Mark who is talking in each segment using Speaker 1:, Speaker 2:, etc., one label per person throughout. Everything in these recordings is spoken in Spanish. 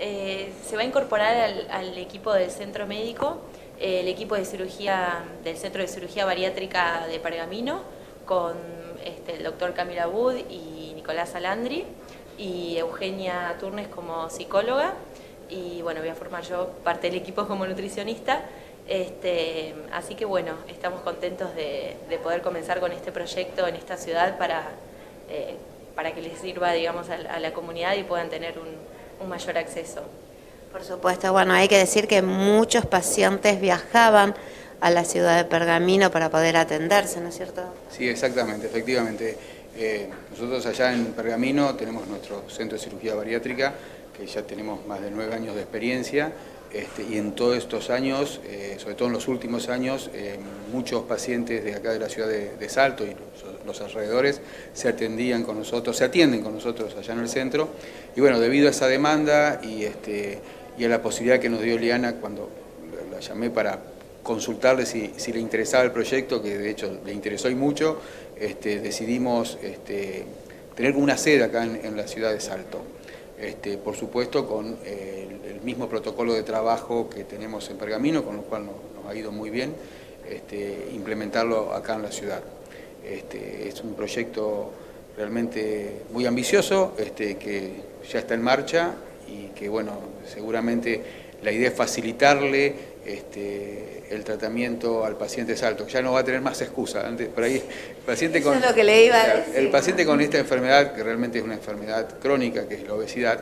Speaker 1: se va a incorporar al equipo del centro médico, el equipo de cirugía del Centro de Cirugía Bariátrica de Pergamino, con el doctor Camila Abud y Nicolás Alandri, y Eugenia Turnes como psicóloga, y bueno, voy a formar yo parte del equipo como nutricionista. Así que bueno, estamos contentos de poder comenzar con este proyecto en esta ciudad para que les sirva, digamos, a la comunidad y puedan tener un mayor acceso.
Speaker 2: Por supuesto, bueno, hay que decir que muchos pacientes viajaban a la ciudad de Pergamino para poder atenderse, ¿no es cierto?
Speaker 3: Sí, exactamente, efectivamente. Nosotros allá en Pergamino tenemos nuestro centro de cirugía bariátrica, que ya tenemos más de 9 años de experiencia, y en todos estos años, sobre todo en los últimos años, muchos pacientes de acá de la ciudad de Salto y los alrededores se atienden con nosotros allá en el centro. Y bueno, debido a esa demanda y a la posibilidad que nos dio Liana cuando la llamé para consultarle si le interesaba el proyecto, que de hecho le interesó y mucho, decidimos tener una sede acá en la ciudad de Salto. Por supuesto con el mismo protocolo de trabajo que tenemos en Pergamino, con lo cual nos ha ido muy bien implementarlo acá en la ciudad. Es un proyecto realmente muy ambicioso, que ya está en marcha y que bueno, seguramente la idea es facilitarle el tratamiento al paciente de Salto, que ya no va a tener más excusa. Antes, por ahí, el paciente con,
Speaker 2: eso es lo que le iba a decir.
Speaker 3: El paciente con esta enfermedad, que realmente es una enfermedad crónica, que es la obesidad,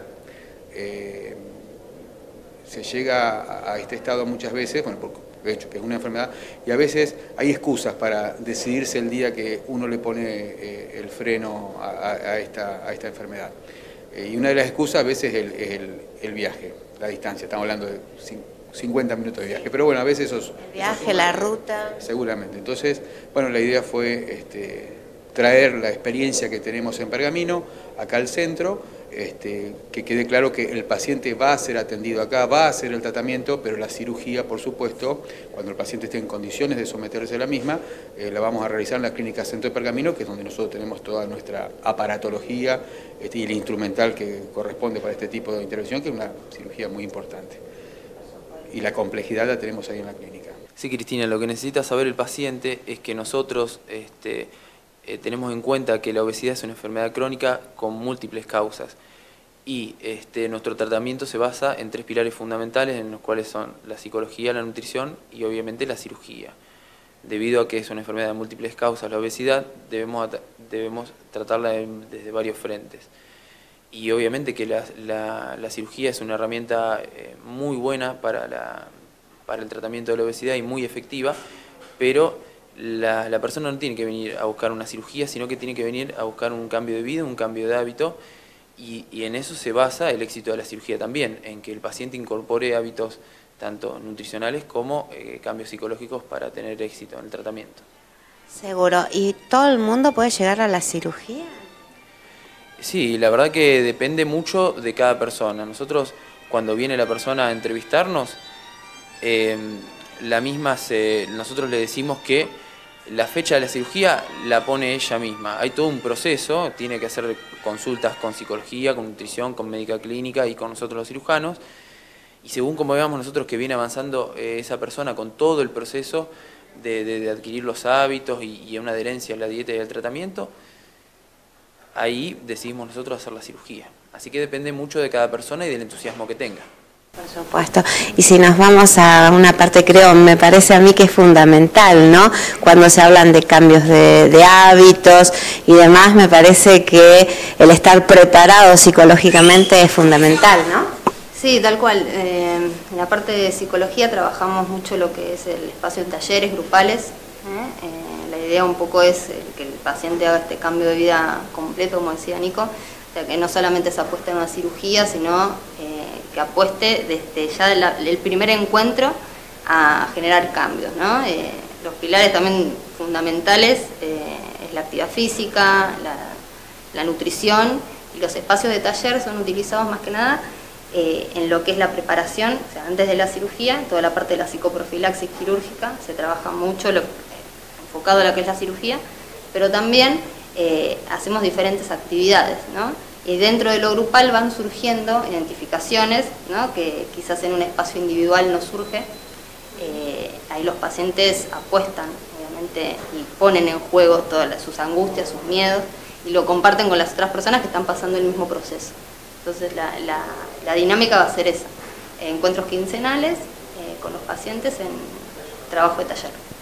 Speaker 3: se llega a este estado muchas veces, bueno, de hecho que es una enfermedad, y a veces hay excusas para decidirse el día que uno le pone el freno a esta enfermedad. Y una de las excusas a veces es el viaje, la distancia, estamos hablando de 50 minutos de viaje, pero bueno, a veces esos...
Speaker 2: El viaje, la ruta...
Speaker 3: Seguramente. Entonces, bueno, la idea fue traer la experiencia que tenemos en Pergamino, acá al centro, que quede claro que el paciente va a ser atendido acá, va a hacer el tratamiento, pero la cirugía, por supuesto, cuando el paciente esté en condiciones de someterse a la misma, la vamos a realizar en la Clínica Centro de Pergamino, que es donde nosotros tenemos toda nuestra aparatología y el instrumental que corresponde para este tipo de intervención, que es una cirugía muy importante. Y la complejidad la tenemos ahí en la clínica.
Speaker 4: Sí, Cristina, lo que necesita saber el paciente es que nosotros tenemos en cuenta que la obesidad es una enfermedad crónica con múltiples causas y nuestro tratamiento se basa en 3 pilares fundamentales, en los cuales son la psicología, la nutrición y obviamente la cirugía. Debido a que es una enfermedad de múltiples causas, la obesidad, debemos tratarla desde varios frentes. Y obviamente que la cirugía es una herramienta muy buena para el tratamiento de la obesidad y muy efectiva, pero la persona no tiene que venir a buscar una cirugía, sino que tiene que venir a buscar un cambio de vida, un cambio de hábito, y en eso se basa el éxito de la cirugía también, en que el paciente incorpore hábitos tanto nutricionales como cambios psicológicos para tener éxito en el tratamiento.
Speaker 2: Seguro. ¿Y todo el mundo puede llegar a la cirugía?
Speaker 4: Sí, la verdad que depende mucho de cada persona. Nosotros, cuando viene la persona a entrevistarnos, nosotros le decimos que la fecha de la cirugía la pone ella misma. Hay todo un proceso, tiene que hacer consultas con psicología, con nutrición, con médica clínica y con nosotros los cirujanos. Y según como veamos nosotros que viene avanzando esa persona con todo el proceso de adquirir los hábitos y una adherencia a la dieta y al tratamiento, ahí decidimos nosotros hacer la cirugía. Así que depende mucho de cada persona y del entusiasmo que tenga.
Speaker 2: Por supuesto. Y si nos vamos a una parte, me parece a mí que es fundamental, ¿no? Cuando se hablan de cambios de hábitos y demás, me parece que el estar preparado psicológicamente es fundamental, ¿no?
Speaker 5: Sí, tal cual. En la parte de psicología trabajamos mucho lo que es el espacio de talleres grupales. La idea un poco es que el paciente haga este cambio de vida completo, como decía Nico, o sea, que no solamente se apueste en una cirugía, sino que apueste desde ya el primer encuentro a generar cambios, ¿no? Los pilares también fundamentales es la actividad física, la nutrición, y los espacios de taller son utilizados más que nada en lo que es la preparación, o sea, antes de la cirugía, toda la parte de la psicoprofilaxis quirúrgica, se trabaja mucho enfocado a lo que es la cirugía, pero también hacemos diferentes actividades, ¿no? Y dentro de lo grupal van surgiendo identificaciones, ¿no?, que quizás en un espacio individual no surge. Ahí los pacientes apuestan, obviamente, y ponen en juego todas sus angustias, sus miedos, y lo comparten con las otras personas que están pasando el mismo proceso. Entonces la dinámica va a ser esa, encuentros quincenales con los pacientes en trabajo de taller.